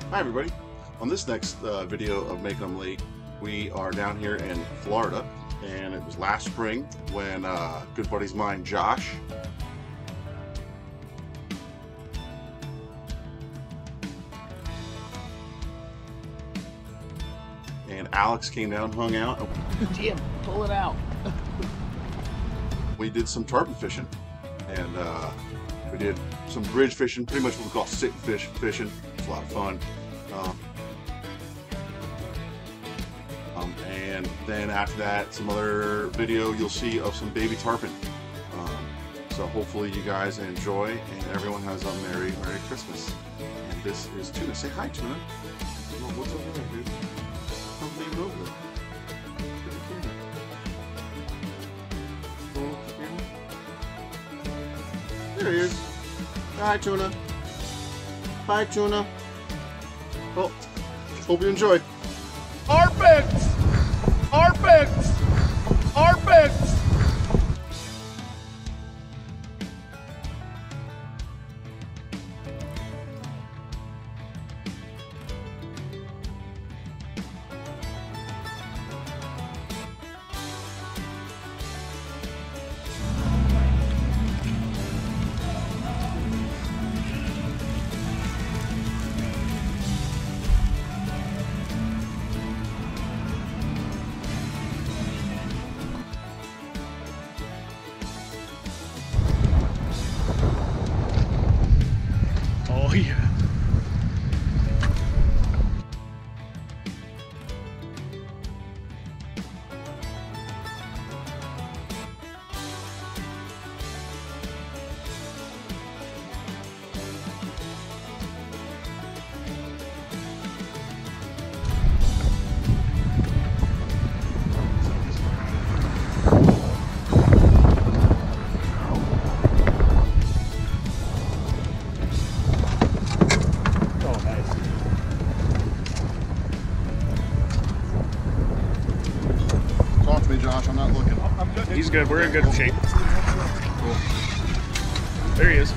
Hi everybody. On this next video of Making Them Late, we are down here in Florida, and it was last spring when good buddies of mine, Josh, and Alex came down, hung out. Jim, pull it out. We did some tarpon fishing, and we did some bridge fishing, pretty much what we call sit and fish fishing. It's a lot of fun. And then after that, some other video you'll see of some baby tarpon. So hopefully you guys enjoy, and everyone has a Merry Christmas. And this is Tuna. Say hi, Tuna. What's over there, dude? Come leave it over there. Look at the camera. Go look at the camera. There he is. Hi, Tuna. Bye, Tuna. Well, hope you enjoyed. Arpents! Arpents! Arpents! Oh yeah. Talk to me, Josh. I'm not looking. I'm good. He's good. We're in good shape. Cool. There he is.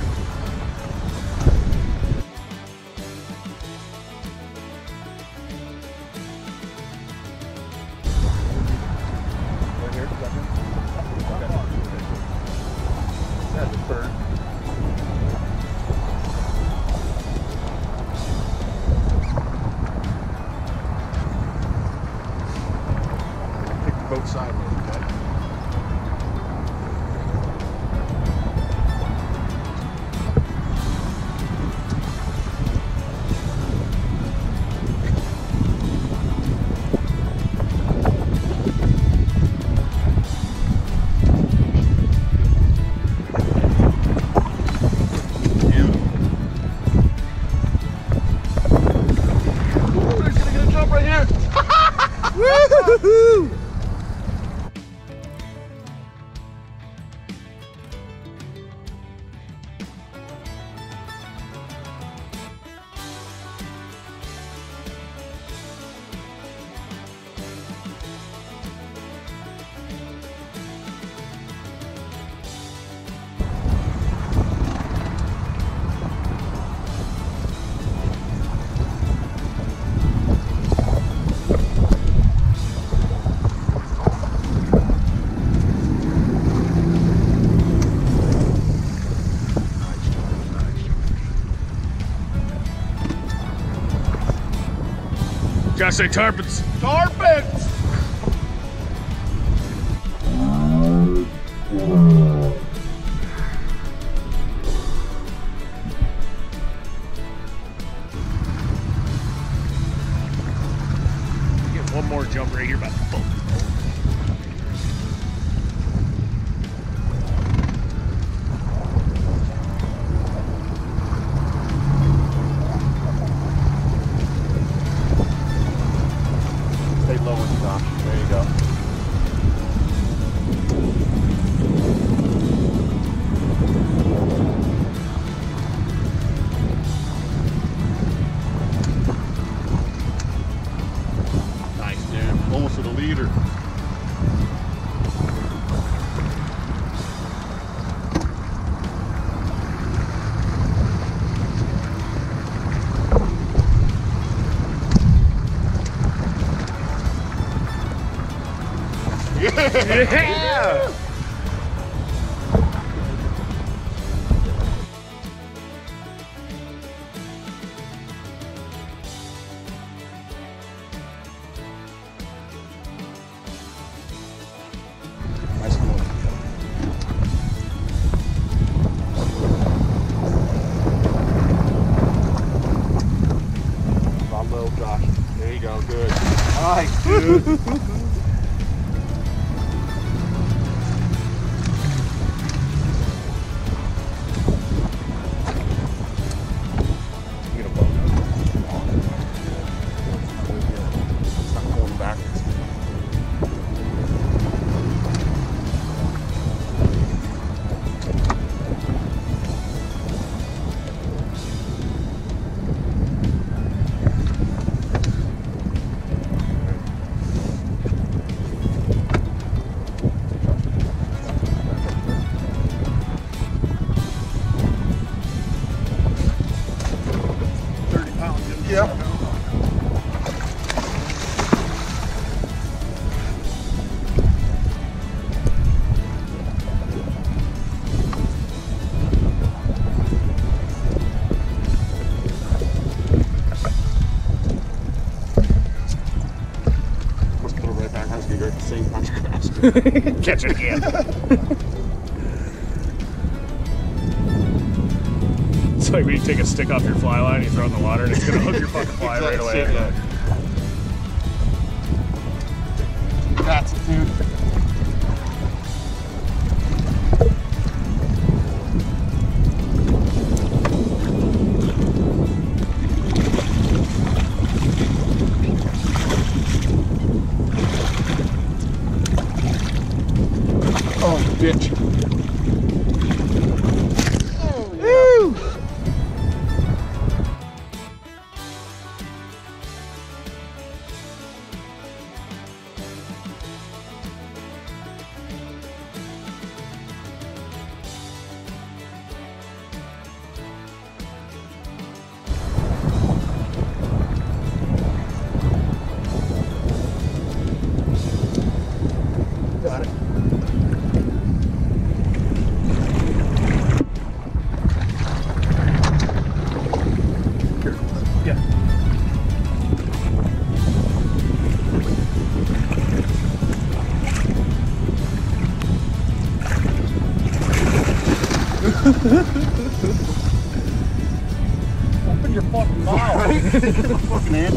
That's a bird. Pick the boat sideways, okay? Ooh, he's gonna get a jump right here. Woo-hoo-hoo! Gotta say tarpons. Arpents! Get one more jump right here by the boat. Stay low and Yeah! Nice one. Not low, Josh. There you go. Good. Nice, dude. Get a boat. It's not going backwards. Yep. Let's put it right back. Has to be right the same contrast. Catch it again. It's like when you take a stick off your fly line, you throw it in the water, and it's gonna hook your fucking fly right away. Yeah. That's it, dude. Oh, bitch. Woo! Got it. Yeah. Open your fucking mouth. Right? Get my fucking hand.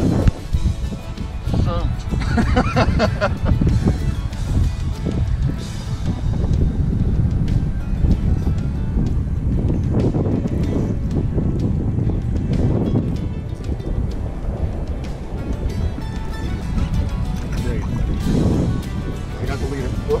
Great. I got the leader. Whoop.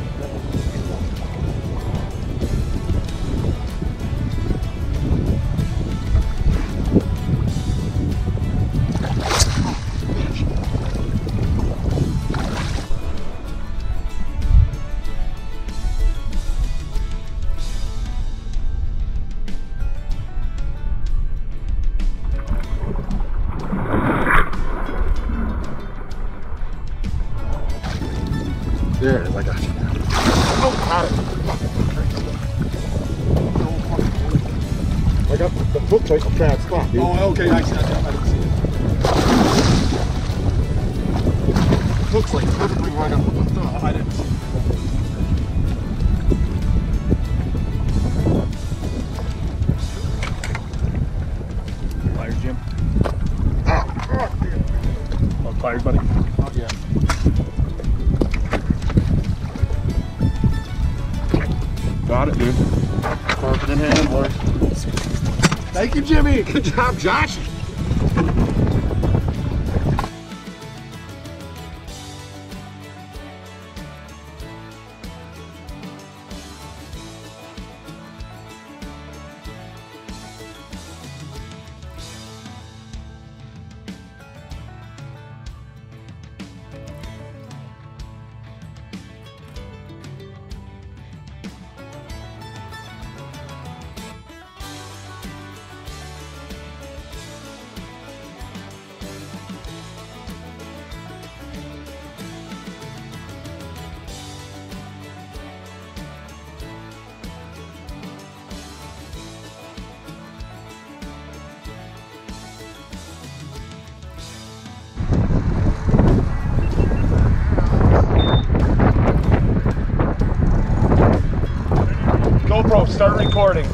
There it is, I got you. Oh, got it. I got the hook right trap spot, dude. Oh, okay, I didn't see it. Hook's like perfectly right up the hook. Oh, I didn't see it. Pliers, Jim. Oh, dude. Oh, pliers, buddy. Oh, yeah. Got it, dude. Perfect in hand, boys. Thank you, Jimmy. Good job, Josh. start recording.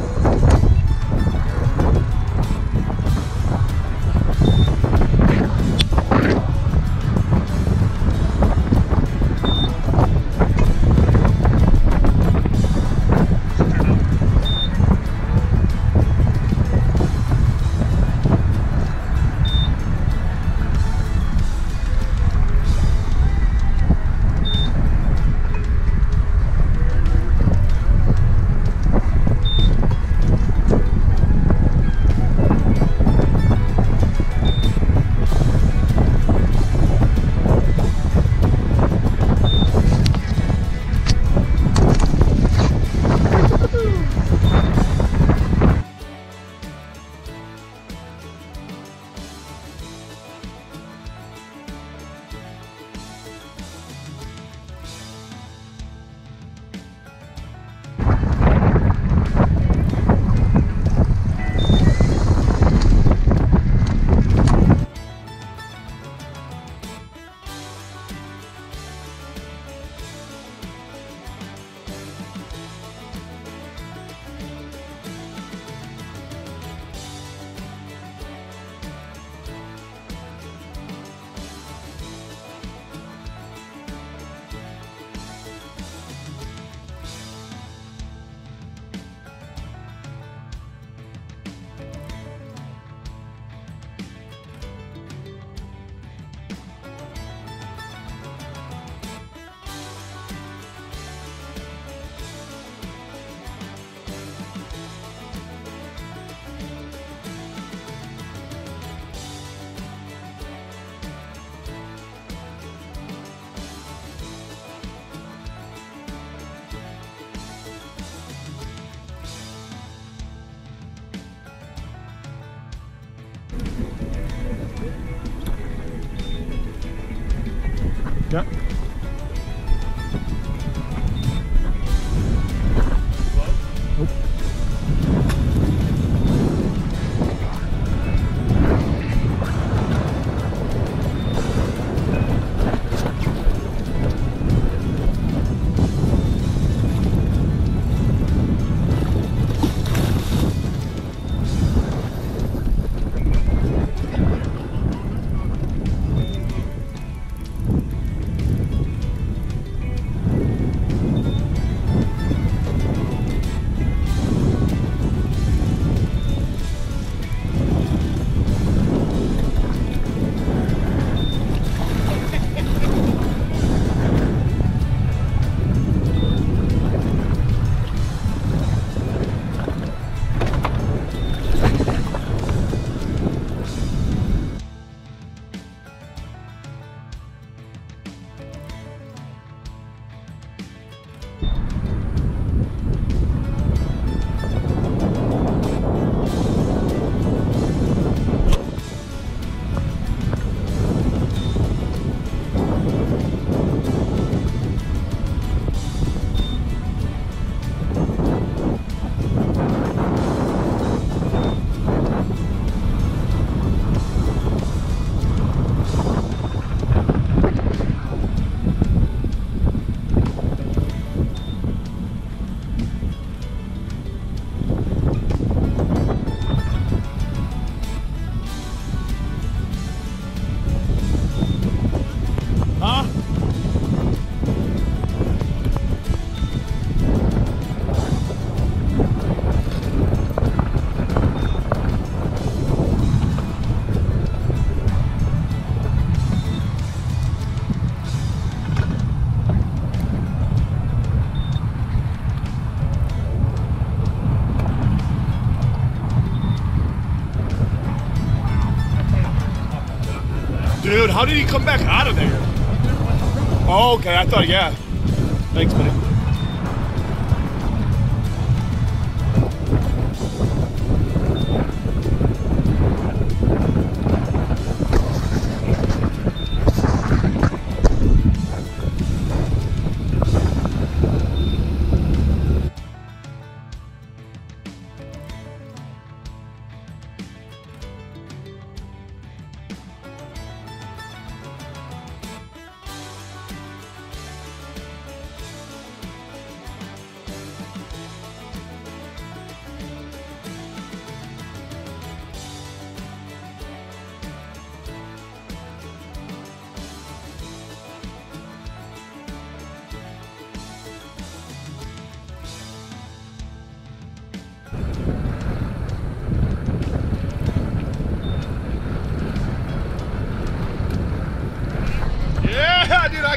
Yeah. Dude, how did he come back out of there? Oh, okay, I thought, yeah. Thanks, buddy.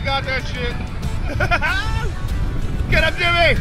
got that shit. Get up, Jimmy.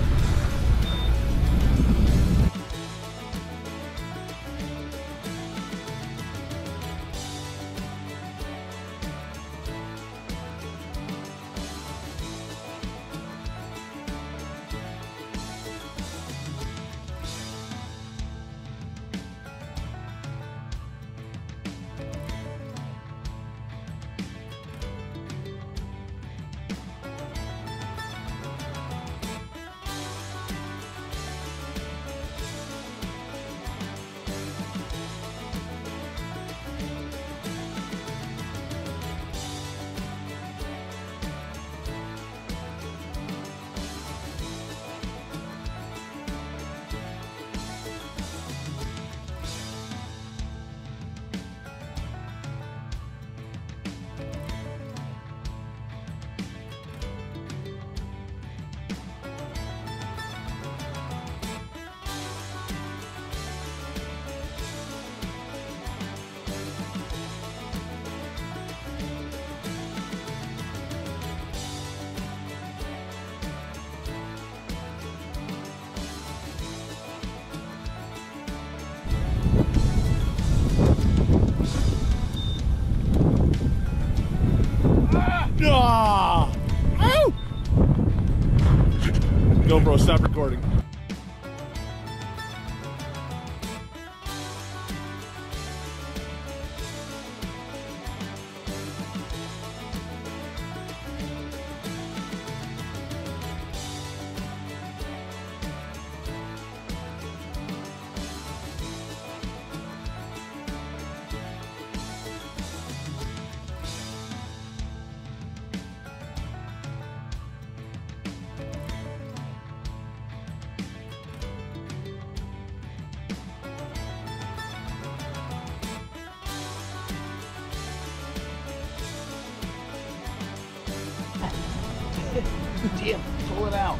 Ah! Ow! GoPro, stop recording. Damn, pull it out.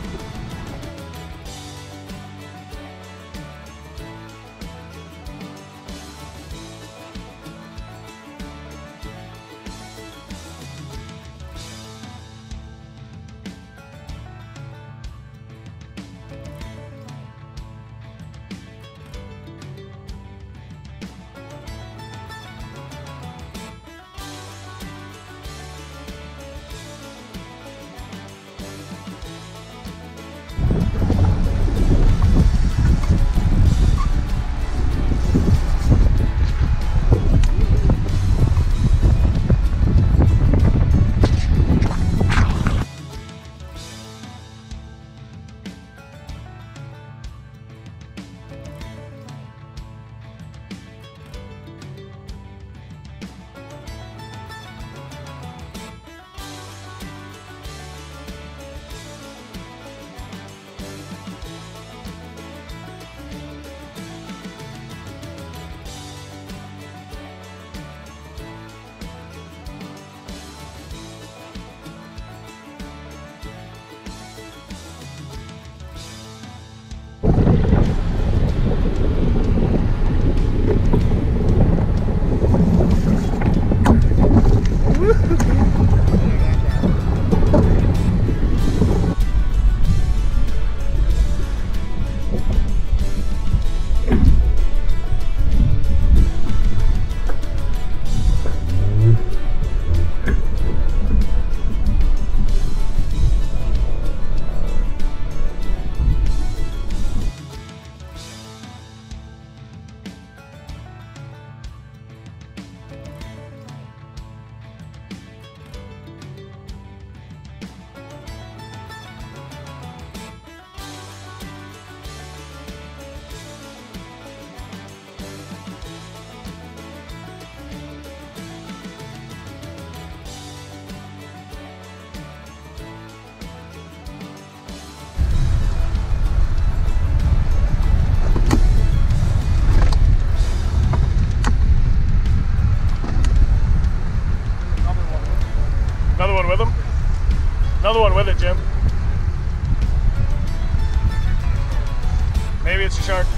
Another one with it, Jim. Maybe it's a shark.